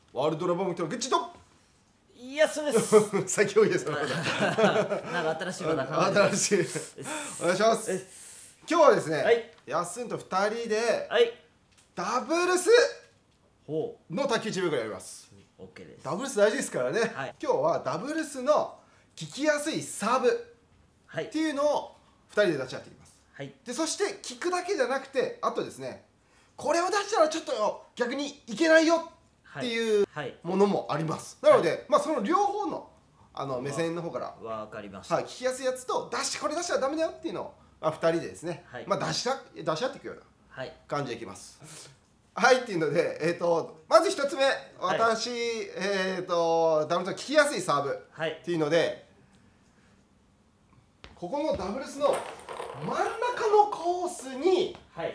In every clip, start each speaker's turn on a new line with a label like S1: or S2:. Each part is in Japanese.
S1: ワールドラバムとグッチと
S2: いや、そうです。
S1: 先ほどです
S2: なんか新しいのが
S1: 新しいお願いします。今日はですね、
S2: はい、
S1: やっすんと2人で、
S2: はい、
S1: ダブルスの卓球チームがやります。
S2: OK です。
S1: ダブルス大事ですからね、
S2: はい、
S1: 今日はダブルスの効きやすいサーブっていうのを2人で出し合っていきます。
S2: はい、
S1: でそして聞くだけじゃなくて、あとですね、これを出したらちょっと逆にいけないよっていうものもあります。なので、その両方の目線の方から
S2: 分かりました。
S1: 聞きやすいやつと、これ出したらダメだよっていうのを2人でですね、出し合っていくような感じでいきます。はいっていうので、まず1つ目、私、ダブルスの聞きやすいサーブっていうので、ここのダブルスの真ん中のコースに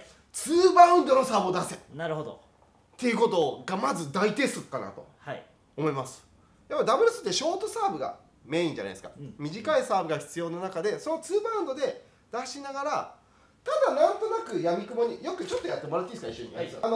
S1: 2バウンドのサーブを出せ。
S2: なるほど。
S1: っていうことがまず大鉄則かなと思います。やっぱダブルスってショートサーブがメインじゃないですか。短いサーブが必要な中で、その2バウンドで出しながら、ただなんとなくやみくもに、よくちょっとやってもらっていいですか、一緒に。やっぱ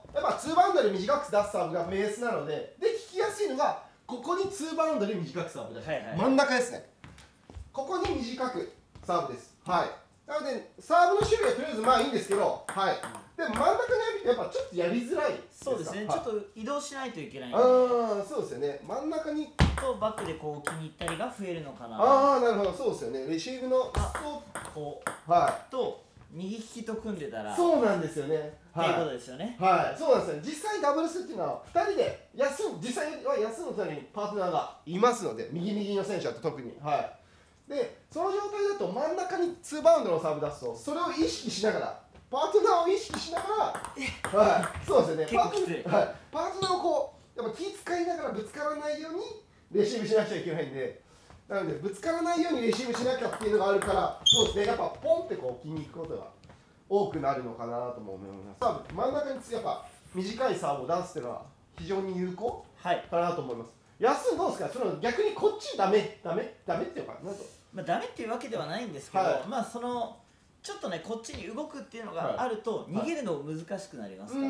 S1: 2バウンドで短く出すサーブがベースなので、聞きやすいのがここに2バウンドで短くサーブ出す、真ん中ですね。ここに短くサーブです。はい。なのでサーブの種類はとりあえずいいんですけど、はい。で真ん中にやっぱちょっとやりづらいですか。
S2: そうですね、ちょっと移動しないといけないので。
S1: そうですよね。真ん中に
S2: とバックでこう気に入ったりが増えるのかな。
S1: なるほど、そうですよね。レシーブの
S2: こうと右利きと組んでたら、
S1: そうなんですよね。
S2: っていうことですよね。
S1: はい、そうなんですよ。実際ダブルスっていうのは2人で実際は休むためにパートナーがいますので、右の選手だと特に。はい。でその状態だと真ん中に2バウンドのサーブ出すと、それを意識しながら、パートナーを意識しながら、はい、そうですよね。
S2: 結構きつい。
S1: パートナーをこうやっぱ気使いながらぶつからないようにレシーブしなきゃいけないんで、なのでぶつからないようにレシーブしなきゃっていうのがあるから、そうですね、やっぱポンってこう気に行くことが多くなるのかなとも思います。サーブ真ん中にやっぱ短いサーブを出すっていうのは非常に有効かなと思います。安どうですか、その逆にこっちダメっていうか、なんと
S2: ダメっていうわけではないんですけど、そのちょっとね、こっちに動くっていうのがあると逃げるの難しくなりますから、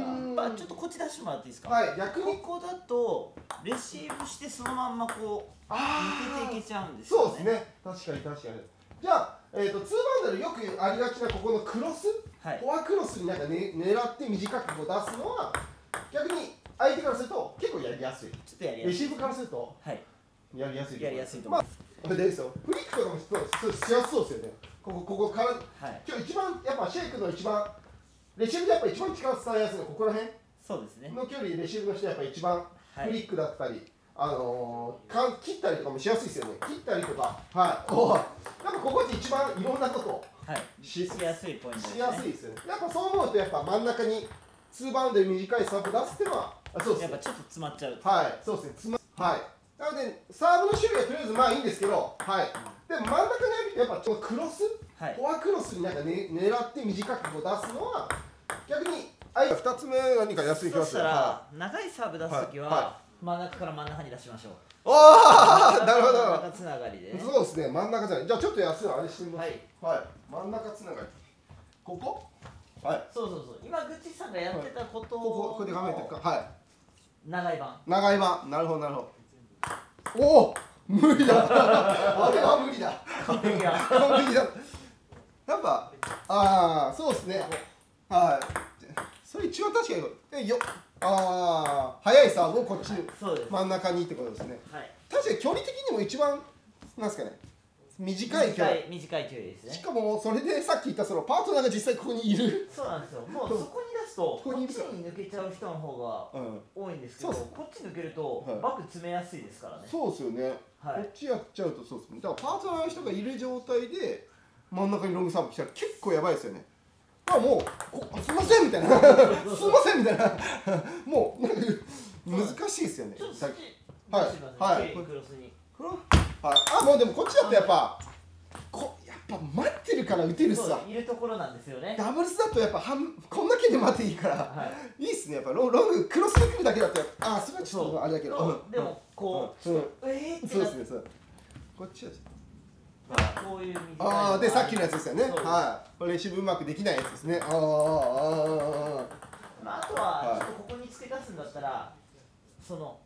S2: ちょっとこっち出してもらっていいですか。逆にここだとレシーブしてそのまんまこう抜けていけちゃうんですよね。
S1: そうですね、確かに。じゃあ、2バウンドでよくありがちなここのクロス、フォアクロスになんか、狙って短くこう出すのは、逆に相手からすると結構やりやすい。
S2: ちょっとやりやすい。
S1: レシーブからするとやりやすい。
S2: やりやすいと思います。
S1: フリックとかもしやすそうですよね。ここから、今日一番やっぱシェイクの一番レシーブでやっぱ一番力伝えやすいのはここら辺。そうですね。の距離レシーブの人はやっぱ一番フリックだったり、切ったりとかもしやすいですよね。切ったりとか、やっぱここって一番いろんなことを
S2: しやすいポイントですね。
S1: しやすいですよね。やっぱそう思うとやっぱ真ん中に2バウンドで短いサーブ出すっていうのは、そうですね。
S2: やっぱちょっと詰まっちゃう。
S1: そうですね。なのでサーブの種類はとりあえずいいんですけど、でも真ん中にやっぱちょっとクロス、フォアクロスになんか、狙って短くこう出すのは逆に2つ目何か安い気がする。
S2: そしたら長いサーブ出すときは真ん中から真ん中に出しましょう。
S1: なるほど。
S2: 真ん中つながりで。
S1: そうですね、真ん中じゃない。じゃあちょっと安いのあれしてみます。真ん中つながり。ここ？
S2: そう。今グッチさんがやってたことを。
S1: ここで画面てるか。
S2: 長い版。
S1: なるほど。おお、無理だ。あれは無理だ。完璧だ。やっぱそうですね。それ一番確かに速いサーブをこっち真ん中にってことですね。確かに距離的にも一番なんですかね、短い距離
S2: ですね。
S1: しかもそれでさっき言ったそのパートナーが実際ここにいる。
S2: そうなんですよ。もうそこに出すとこっちに抜けちゃう人の方が多いんですけど、こっち抜けるとバック詰めやすいですからね。そうですよね。こっちやっちゃうとそうですね。だからパートナーの人がいる状態で真ん中にロングサーブ来たら結構やばいですよね。もうすいませんみたいな、すいませんみたいな、もう難しいですよね。ちょっとそっちクロスに。
S1: もうでもこっちだとやっぱ待ってるから打てるさ。
S2: いるところなんですよね。
S1: ダブルスだとやっぱこんだけで待っていいからいいっすね。やっぱロングクロスで来るだけだとそれはちょっとあれだけど、
S2: でもこう
S1: そうですね。こっちは
S2: こういう短い
S1: でさっきのやつですよね。これレシーブうまくできないやつですね。あと
S2: はちょっとここに付け出すんだったら、その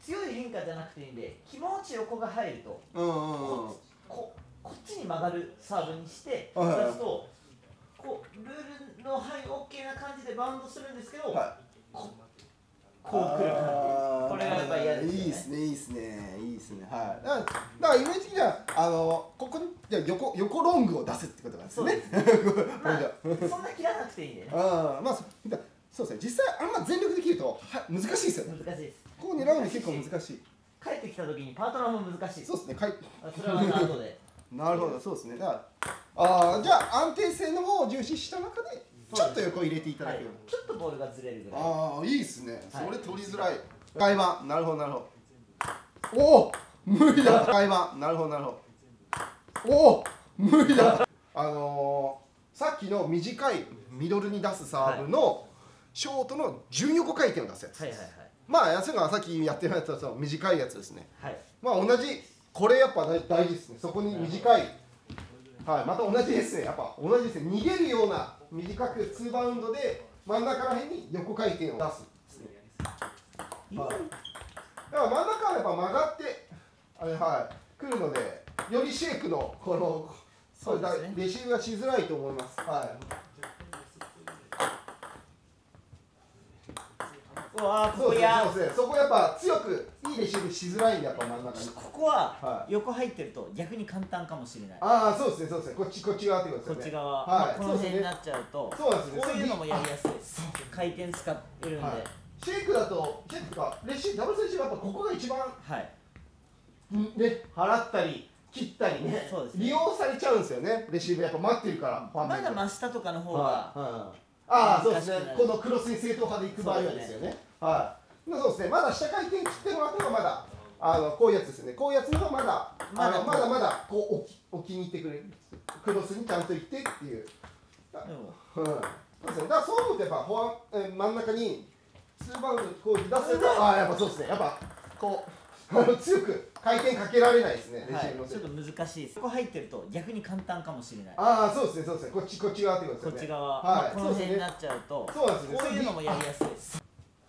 S2: 強い変化じゃなくていいんで、気持ち横が入ると、こっちに曲がるサーブにして出すと、こうルールの範囲 OK な感じでバウンドするんですけど、こう来る感じ。これがやっぱり嫌ですよね。いいですね、
S1: いいですね、いいですね。はい。だからイメージ的にはここにじゃ横ロングを出すってことなんですね。
S2: まあそんな切らなくていいんでね。
S1: まあそうですね。実際あんま全力で切ると難しいですよね。
S2: 難しいです。
S1: ここ狙うの結構難しい。
S2: 帰ってきた時にパートナーも難しい。
S1: そうですね。
S2: それはまた後で。
S1: なるほど、そうですね。だからじゃあ安定性の方を重視した中でちょっと横入れていただける。
S2: ちょっとボールがずれるぐらい。
S1: いいですね。それ取りづらい。会話、なるほどなるほど。おお、無理だ。会話、なるほどなるほど。おお、無理だ。さっきの短いミドルに出すサーブのショートの準横回転を出すやつ。まあ安がさっきやってるやつは短いやつですね。まあ同じこれやっぱ大事ですね。そこに短い。はい、また同じですね。やっぱ同じですね。逃げるような短く2バウンドで真ん中ら辺に横回転を出すですね。だから真ん中はやっぱ曲がって来るので、よりシェイクのこのレシーブがしづらいと思います。はい。そこやっぱ強くいいレシーブしづらいんで、やっぱ真ん中に。
S2: ここは横入ってると逆に簡単かもしれない。
S1: そうですね、そうですね。こっち側ってことですね。
S2: こっち側、この辺になっちゃうと、こういうのもやりやすい。回転使ってるんで。
S1: シェイクだと、シェイクか、ダブルスレシーブはやっぱここが一番ね、払ったり切ったりね、利用されちゃうんですよね。レシーブやっぱ待ってるから。
S2: まだ真下とかの方が。
S1: そうですね。このクロスに正統派でいく場合はですよね。そうですね。まだ下回転切ってもらったらまだこういうやつですね。こういうやつの方がまだこう置きに行ってくれる。クロスにちゃんと行ってっていう。そうですね。だからそう思うとやっぱ真ん中に2バウンドこう出すとやっぱそうですね。やっぱこう強く回転かけられないですね。レシーブの
S2: ちょっと難しいです。ここ入ってると逆に簡単かもしれない。
S1: そうですね、そうですね。こっち側ってことですよね。
S2: こっち側、この辺になっちゃうと、こういうのもやりやすいです。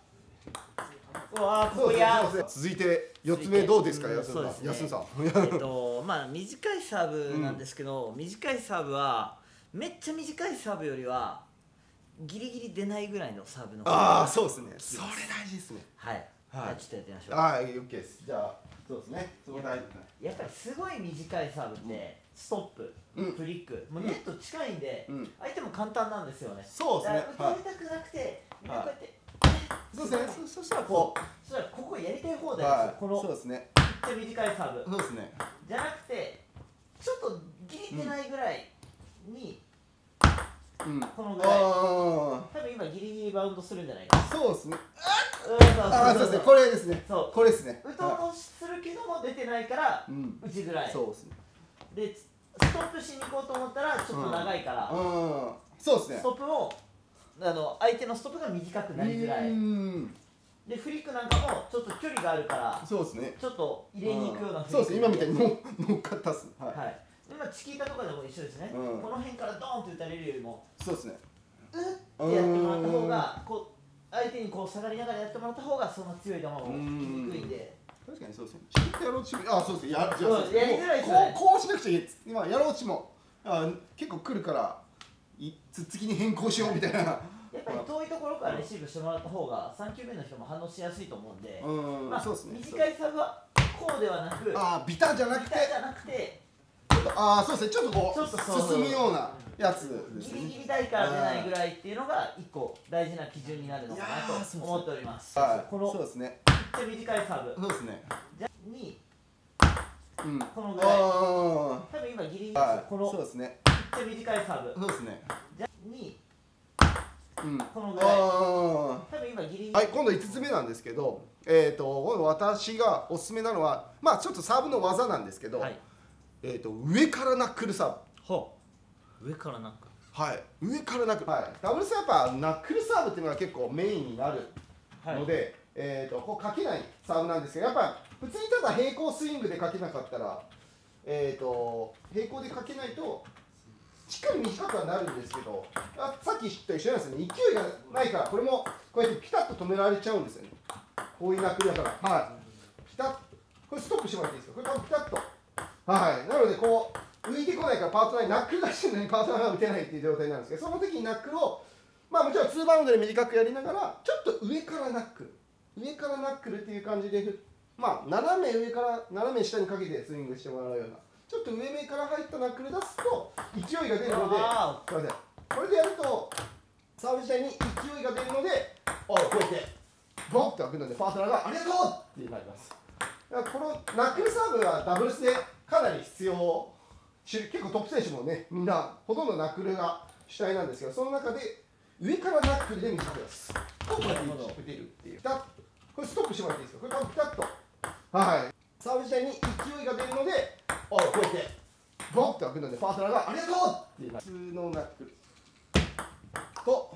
S1: 続いて4つ目どうですか、安さん。
S2: まあ短いサーブなんですけど、短いサーブはめっちゃ短いサーブよりはギリギリ出ないぐらいのサーブの方が。
S1: そうですね。それ大事ですね。
S2: はい。ちょっとやってみましょう。
S1: OK です。じゃあそうですね。
S2: やっぱりすごい短いサーブってストップ、フリック、もうネット近いんで相手も簡単なんですよね。
S1: そうですね。
S2: 打たれたくなくてこうやって。
S1: そうですね。
S2: そしたらここやりたい放題ですよ。この
S1: そうですね。
S2: めっちゃ短いサーブ。
S1: そうですね。
S2: じゃなくてちょっとギリ出ないぐらいにこのぐらい。多分今ギリギリバウンドするんじゃないかな。
S1: そうですね。
S2: そう
S1: ですね。これですね。これですね。
S2: 打とうとするけども出てないから打ちづらい。
S1: そうですね。
S2: でストップしに行こうと思ったらちょっと長いから。
S1: そうですね。
S2: ストップを相手のストップが短くなりづらい。でフリックなんかもちょっと距離があるから
S1: そうですね。
S2: ちょっと入れに行くような
S1: そうですね。今みたいに乗っかったっす。
S2: はい。今チキータとかでも一緒ですね。この辺からドーンって打たれるよりも
S1: そうですね。
S2: ってやってもらった方が相手に下がりながらやってもらった方がそんな強い球を打ちにくいんで。
S1: 確かにそうですね。チキータやろうちそうですね。やり
S2: づらいですよね。
S1: こうしなくちゃいい。今やろうちも結構来るからつっつきに変更しようみたいな。
S2: やっぱり遠いところからレシーブしてもらった方が3球目の人も反応しやすいと思うんで、短いサーブはこうではなく、
S1: ビタじゃなくて、そうですね、ちょっとこう進むようなやつですね。
S2: ギリギリ台から出ないぐらいっていうのが1個大事な基準になるのかなと思っております。この
S1: そうですね。
S2: めっちゃ短いサーブ。
S1: そうですね。
S2: にこのぐらい。多分今ギリギリこの
S1: そうですね。
S2: めっちゃ短いサーブ。
S1: そうですね。
S2: にこのぐらい。多分今ギリギリ。
S1: はい、今度5つ目なんですけど、今度私がおすすめなのは、まあちょっとサーブの技なんですけど、上からナックルサー
S2: ブ。上からナックル。
S1: はい、上からナックル。ダブルスやっぱナックルサーブっていうのが結構メインになるので、こうかけないサーブなんですけど、やっぱ普通にただ平行スイングでかけなかったら、平行でかけないと。しっかり短くはなるんですけど、さっきと一緒なんですよね。勢いがないから、これもこうやってピタッと止められちゃうんですよね。こういうナックルだから。 タッ、これストップしてもらっていいですか。これピタッと、はい、なのでこう浮いてこないからパートナーにナックル出してるのにパートナーが打てないっていう状態なんですけど、その時にナックルをまあもちろん2バウンドで短くやりながらちょっと上からナックルっていう感じで、まあ斜め上から斜め下にかけてスイングしてもらうような、ちょっと上目から入ったナックル出すと勢いが出るので、すいません、これでやるとサーブ自体に勢いが出るので、こうやってボンって開くのでパートナーがありがとうってなります。だからこのナックルサーブはダブルスでかなり必要、結構トップ選手もね、みんなほとんどナックルが主体なんですけど、その中で上からナックルで短く出すとこうやって打てるっていう。これストップしてもらっていいですか。これピタッと、はい、サーブ自体に勢いが出るので、こうやってボンって開くのでパートナーがありがとうって普通のナックルと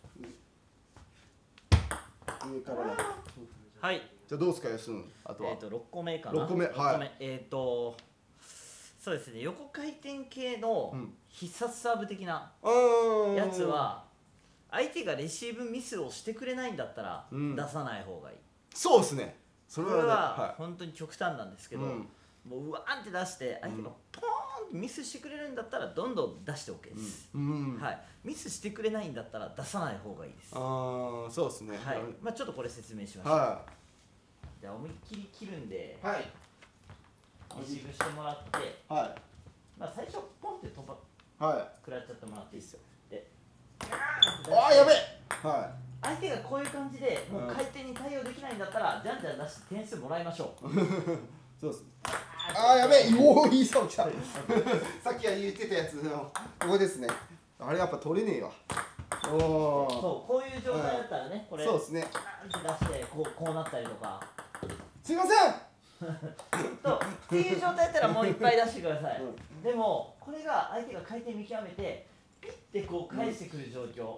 S1: 上からナックル。
S2: はい。
S1: じゃあどうですか、安野。あとは
S2: 6個目かな。
S1: 6個目、はい。
S2: そうですね、横回転系の必殺サーブ的なやつは相手がレシーブミスをしてくれないんだったら出さない方がいい。
S1: そうですね。それ
S2: は本当に極端なんですけど、もううわーって出して相手がポーンってミスしてくれるんだったらどんどん出して OK です。はい、ミスしてくれないんだったら出さない方がいいです。
S1: そうですね。
S2: はい、まあちょっとこれ説明しましょう。じゃあ思いっきり切るんで、レシーブしてもらって、まあ最初ポンって食らっちゃってもらっていいですよ。で、
S1: やべえ。
S2: 相手がこういう感じでもう回転に対応できないんだったらじゃんじゃん出して点数もらいましょう。
S1: そうです。やべえ、いいサーブ来た。さっきは言ってたやつのここですね。あれやっぱ取れねえわ。
S2: そう、こういう状態だったらね、これ
S1: そうですね。
S2: 出してこうなったりとか。
S1: すいません。
S2: っていう状態だったらもういっぱい出してください。でもこれが相手が回転見極めてピッてこう返してくる状況。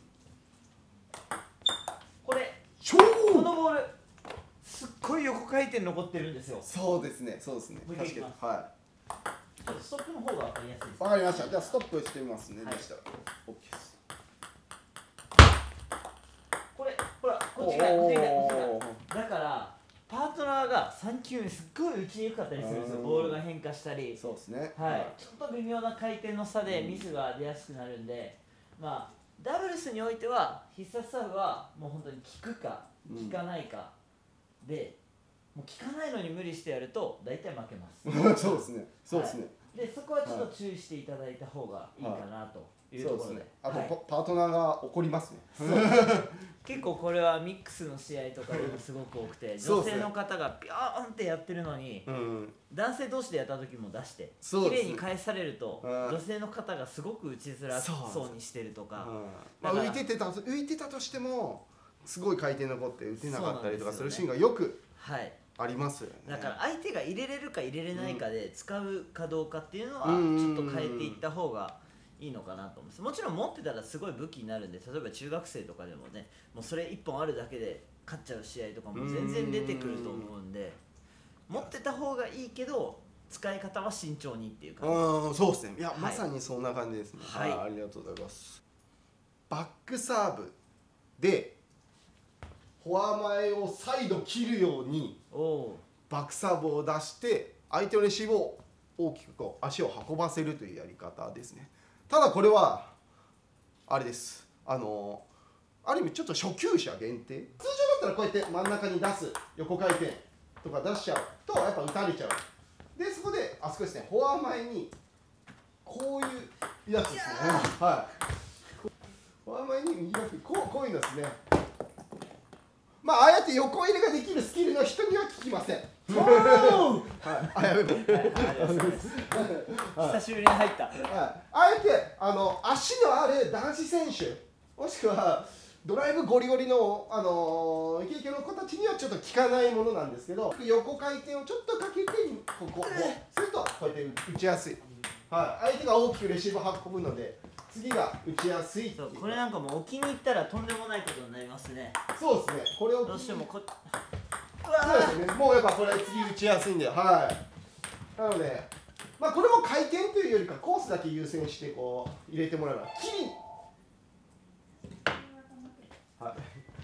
S2: このボールすっごい横回転残ってるんですよ。
S1: そうですね。確かに。
S2: ストップの方が分かりやすいです。
S1: わかりました。じゃあストップしてみますね。でしたら OK です。
S2: これほらこっちがだからパートナーが3球目すっごい打ちにくかったりするんですよ。ボールが変化したり、
S1: そうですね。
S2: ちょっと微妙な回転の差でミスが出やすくなるんで、まあダブルスにおいては必殺サーブはもう本当に効くか効かないかで、もう効かないのに無理してやると大体負けます。
S1: そうですね。
S2: でそこはちょっと注意していただいた方がいいかなというところで、
S1: あとパートナーが怒りますね。
S2: 結構これはミックスの試合とかでもすごく多くて、女性の方がピョーンってやってるのに男性同士でやった時も出して綺麗に返されると女性の方がすごく打ちづらそうにしてるとか、
S1: 浮いてたとしてもすごい回転残って打てなかったりとかするシーンがよくありますよね。
S2: だから相手が入れれるか入れれないかで使うかどうかっていうのはちょっと変えていった方がいいのかなと思います。もちろん持ってたらすごい武器になるんで、例えば中学生とかでもね、もうそれ1本あるだけで勝っちゃう試合とかも全然出てくると思うんで、持ってた方がいいけど使い方は慎重にっていう感じ。
S1: そうですね。いや、まさにそんな感じですね。ありがとうございます。バックサーブでフォア前を再度切るようにバックサーブを出して相手のレシーブを大きくこう足を運ばせるというやり方ですね。ただこれはあれです。ある意味ちょっと初級者限定。通常だったらこうやって真ん中に出す横回転とか出しちゃうとやっぱ打たれちゃう。でそこであそこですね、フォア前にこういうやつですね。フォア前に右バックこういうのですね。ああやって横入れができるスキルの人には効きません。
S2: 久しぶりに入った。
S1: あえて足のある男子選手もしくはドライブゴリゴリのイケイケの子たちにはちょっと効かないものなんですけど、横回転をちょっとかけてこうするとこうやって打ちやすい。相手が大きくレシーブを運ぶので次が打ちやすい。
S2: これなんかもう置きに行ったらとんでもないことになりますね。
S1: そうですね。これを
S2: どうしても
S1: そうですね。もうやっぱこれ次打ちやすいんで、なのでこれも回転というよりかコースだけ優先してこう入れてもらえばきり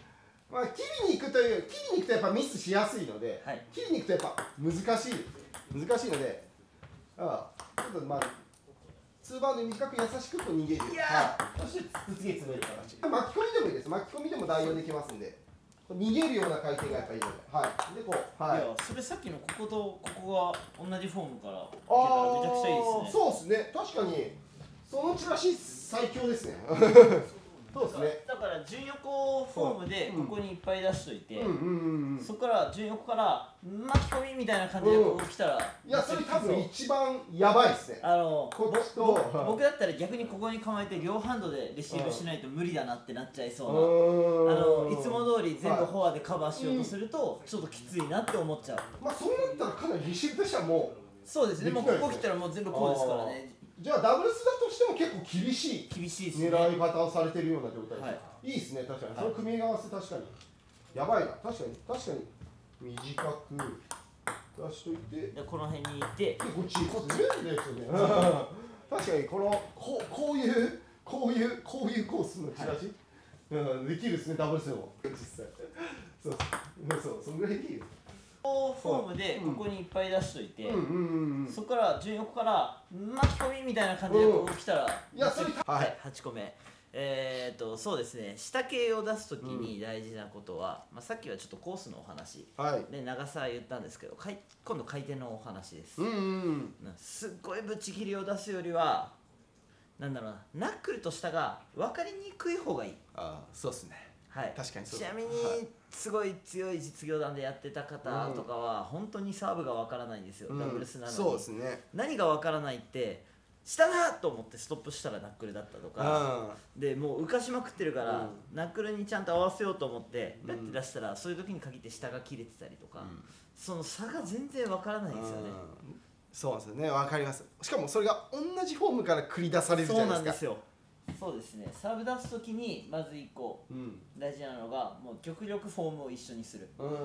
S1: まあ、切りに行くとやっぱミスしやすいので、はい、切りに行くとやっぱ難しいので、ちょっとまあツーバウンド短く優しくと逃げる。そして次へ詰める形。巻き込みでもいいです。巻き込みでも代用できますんで、逃げるような回転がやっぱいいので、でこう、いや
S2: それさっきのこことここが同じフォームからいけたらめちゃくちゃいいですね。
S1: そうですね。確かにそのチラシ最強ですね。そうですね。
S2: だから順横フォームでここにいっぱい出しといて、そこから順横から巻き込みみたいな感じでここ来たら、
S1: いやそれ多分一番やばいですね。
S2: 僕だったら逆にここに構えて両ハンドでレシーブしないと無理だなってなっちゃいそうな、いつも通り全部フォアでカバーしようとするとちょっときついなって思っちゃう。
S1: まあそうなったらかなりレシーブとしてはもう
S2: そうですね。もうここ来たらもう全部こうですからね。
S1: じゃあダブルスだとしても結構厳しい狙い方をされてるような状態です。いいですね、確かに。その組み合わせ確かにやばいな。確かに短く出しといて、
S2: この辺にいて
S1: こっちですよね。確かにこういうコースのチラシできるですね、ダブルスでも実際。そのぐらいでいいよ。
S2: フォームでここにいっぱい出しといて、そこから順横から巻き込みみたいな感じでここ来たら、8個目。そうですね、下系を出すときに大事なことは、さっきはちょっとコースのお話で長さ言ったんですけど、今度回転のお話です。すっごいぶち切りを出すよりはなんだろうな、ナックルと下が分かりにくい方がいい。
S1: そうですね。確かにそう。
S2: ちなみにすごい強い実業団でやってた方とかは本当にサーブが分からないんですよ、ダブルスなのに。
S1: そうですね。
S2: 何が分からないって下だと思ってストップしたらナックルだったとかで、もう浮かしまくってるからナックルにちゃんと合わせようと思ってペッて出したら、そういう時に限って下が切れてたりとか、その差が全然分からないんですよね。
S1: そうですよね、分かります。しかもそれが同じフォームから繰り出されるじゃないですか。
S2: そうなんですよ。そうですね、サーブ出す時にまず1個大事なのが、もう極力フォームを一緒にする。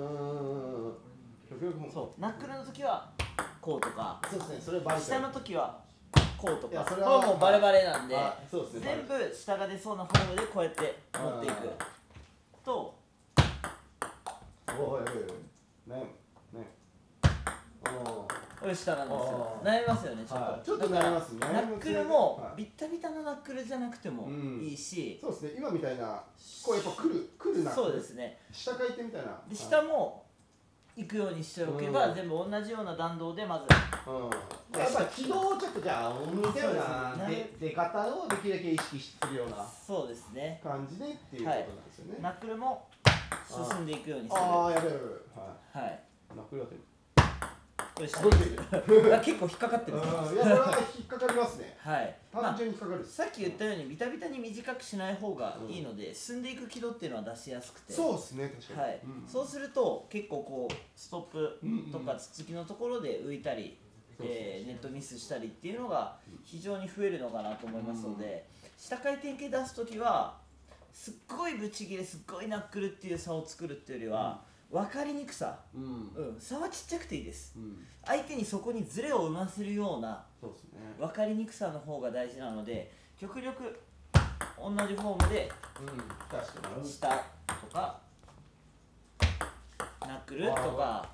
S2: そうナックルの時はこうとか、下の時はこうとか、これはもうバレバレなんで、全部下が出そうなフォームでこうやって持っていくと、これ下なんですよ。悩みますよね、
S1: ちょっと悩みますね。
S2: ナックルもビッタビタのナックルじゃなくてもいいし、
S1: そうですね、今みたいなこうやっぱ来るナックル、
S2: そうですね、
S1: 下回転みたいな、
S2: で下も行くようにしておけば全部同じような弾道でまず
S1: やっぱ軌道をちょっとじゃあ似たような出方をできるだけ意識するような
S2: そうですね
S1: 感じでっていうことなんですよね。
S2: ナックルも進んでいくようにする。
S1: やべやべ、はい、ナックルだってこれ
S2: 結構引っかかってる。
S1: いや、これは引っかかりますね。単純に引っかかる。
S2: さっき言ったようにビタビタに短くしない方がいいので、進んでいく軌道っていうのは出しやすくて、
S1: そうですね、確かに。
S2: そうすると結構こうストップとかつつきのところで浮いたりネットミスしたりっていうのが非常に増えるのかなと思いますので、下回転系出す時はすっごいブチ切れ、すっごいナックルっていう差を作るっていうよりは分かりにくさ、差はちっちゃくていいです。相手にそこにズレを生ませるような分かりにくさの方が大事なので、極力同じフォームで下とかナックルとか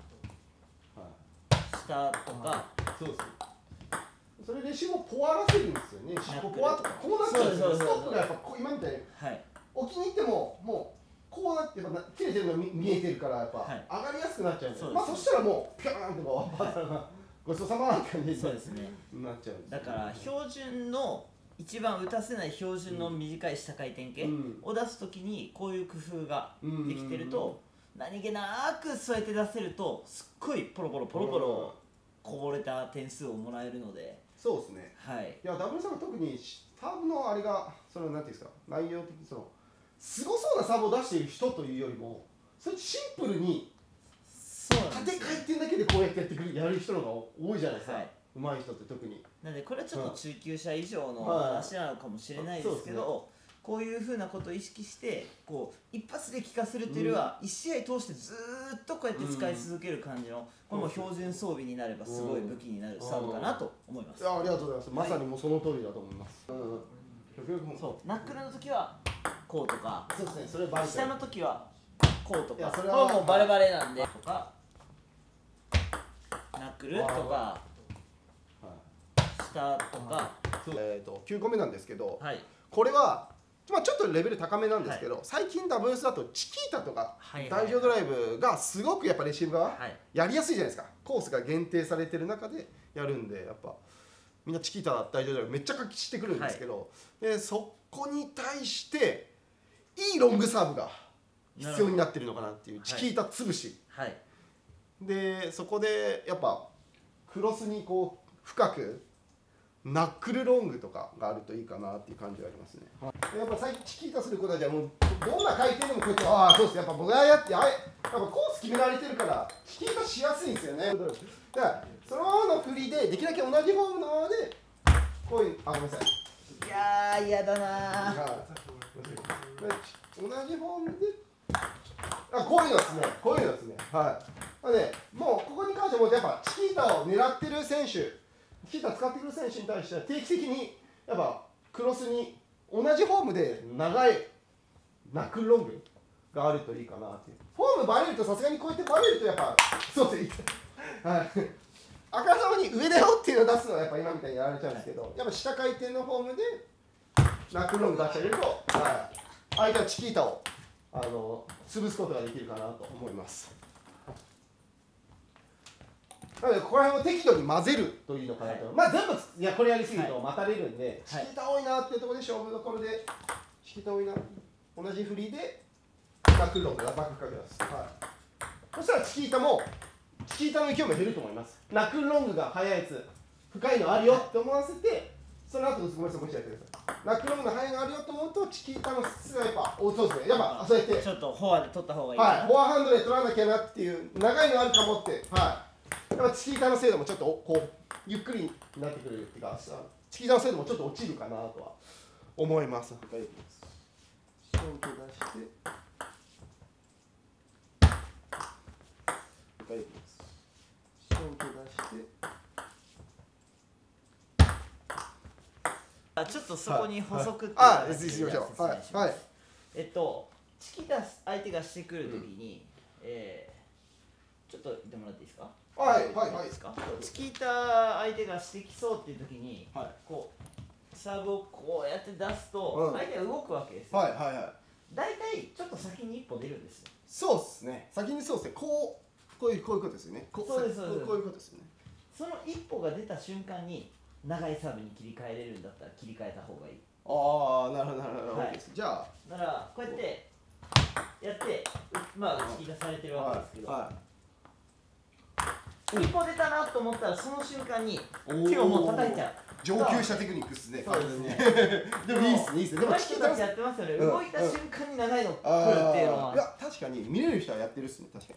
S2: 下とか、
S1: そうです。それでしもポワらせるんですよね。ポワとかこうなっちゃうんですよ。ストップがやっぱ今みたいに置きに行ってももうこうなって切れてるのが見えてるからやっぱ上がりやすくなっちゃうんですよ。そしたらもうピャーンってこうごちそうさまな感じになっちゃうんです。
S2: だから標準の一番打たせない標準の短い下回転系を出すときにこういう工夫ができてると、何気なくそうやって出せるとすっごいポロポロポロポロこぼれた点数をもらえるので。
S1: そうですね。いやダブルサーブ特にサーブのあれがそのなんていうんですか、内容的にそのすごそうなサーブを出している人というよりも、それシンプルに縦回転だけでこうやってやる人の方が多いじゃないですか。上手い人って特に。
S2: なのでこれはちょっと中級者以上の話なのかもしれないですけど、こういうふうなことを意識してこう一発で効かせるというよりは1試合通してずーっとこうやって使い続ける感じの、これも標準装備になればすごい武器になるサーブかなと思います。
S1: ありがとうございます。まさにもうその通りだと思います。
S2: そうナックルの時はこうとか、
S1: そうですね、それバイ
S2: 下の時はこうとか、これはもうバレバレなんでとか、ナックルとか下とか。
S1: 9個目なんですけど、
S2: はい、
S1: これはまあちょっとレベル高めなんですけど、最近ダブルスだとチキータとか大乗ドライブがすごくやっぱレシーブがやりやすいじゃないですか。コースが限定されてる中でやるんで、やっぱみんなチキータ大乗ドライブめっちゃ活気してくるんですけど、でそこに対していいロングサーブが必要になってるのかなっていう、チキータ潰し、でそこでやっぱクロスにこう深くナックルロングとかがあるといいかなっていう感じがありますね。やっぱ最近チキータすることはじゃもうどんな回転でもこうやって、ああそうですね、やっぱ僕がやってやっぱコース決められてるからチキータしやすいんですよね。だからそのままの振りでできるだけ同じフォームのままでこういう、あ、ごめんなさい。
S2: いやー嫌だなー。
S1: 同じフォームで、こういうのですね、こういうのですね。はい。なのでもうここに関してはやっぱチキータを狙ってる選手、チキータ使ってくる選手に対しては定期的にやっぱクロスに同じフォームで長いナックルロングがあるといいかなっていう。フォームバレるとさすがにこうやってバレるとやっぱそうですね。はい。あからさまに上だよっていうのを出すのはやっぱ今みたいにやられちゃうんですけど、やっぱ下回転のフォームでナックルロング出してあげると、はい、相手はチキータを潰すことができるかなと思います。なのでここら辺を適度に混ぜるといいのかなと、まあ全部いやこれやりすぎると待たれるんで、チキータ多いなっていうところで勝負どころでチキータ多いな、同じ振りでナックルロングがバックかけます。はい。そしたらチキータの勢いも減ると思います。ナックルロングが速いやつ、深いのあるよって思わせて、その後ごめんなさい、もう一度やってください。ナックルロングの速いのあるよと思うと、チキータの質がやっぱ、そうですね、やっぱそうやって
S2: ちょっとフォアで取った方がいい。
S1: はい、フォアハンドで取らなきゃなっていう、長いのあるかもって、はい。やっぱチキータの精度もちょっとこうゆっくりになってくるっていうか、チキータの精度もちょっと落ちるかなとは思います。ショート出して、ショート出して。
S2: ちょっとそこに補足っていう
S1: はい、説明します。はい。
S2: チキータ相手がしてくるときに、ちょっと言ってもらっていいですか。チキータ相手がしてきそうっていうときに、こうサーブをこうやって出すと相手が動くわけですよ。だいたいちょっと先に一歩出るんですよ。
S1: そうですね。先にそうですね。こういうことですよね。
S2: そうです。
S1: こういうことですよね。
S2: その一歩が出た瞬間に長いサーブに切り替えれるんだったら切り替えた方がいい。
S1: ああ、なるほどなるほど。じゃあ
S2: だからこうやってやってまあチキータされてるわけですけど、一歩出たなと思ったらその瞬間に手をもう叩いちゃう。
S1: 上級者テクニックですね。
S2: そうですね。
S1: でもいいですね、いいですね。でも
S2: チキータやってますよね。動いた瞬間に長いの来るっていうのは。
S1: いや確かに見れる人はやってるっすね。確かに。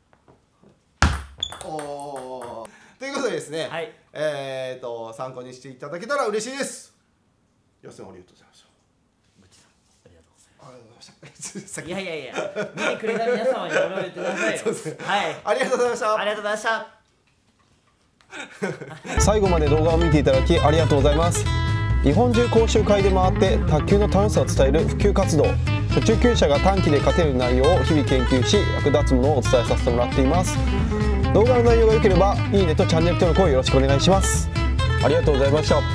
S1: ということでですね、参考にしていただけたら嬉しいです。予選ありがとうございました。
S2: ぐちさんありがとうございます。
S1: ありがとうございました。
S2: いや見てくれた皆様にお礼を言ってください。
S1: そうですね。
S2: はい。
S1: ありがとうございました。
S2: ありがとうございました。
S3: 最後まで動画を見ていただきありがとうございます。日本中講習会で回って卓球の楽しさを伝える普及活動、初中級者が短期で勝てる内容を日々研究し役立つものをお伝えさせてもらっています。動画の内容が良ければいいねとチャンネル登録をよろしくお願いします。ありがとうございました。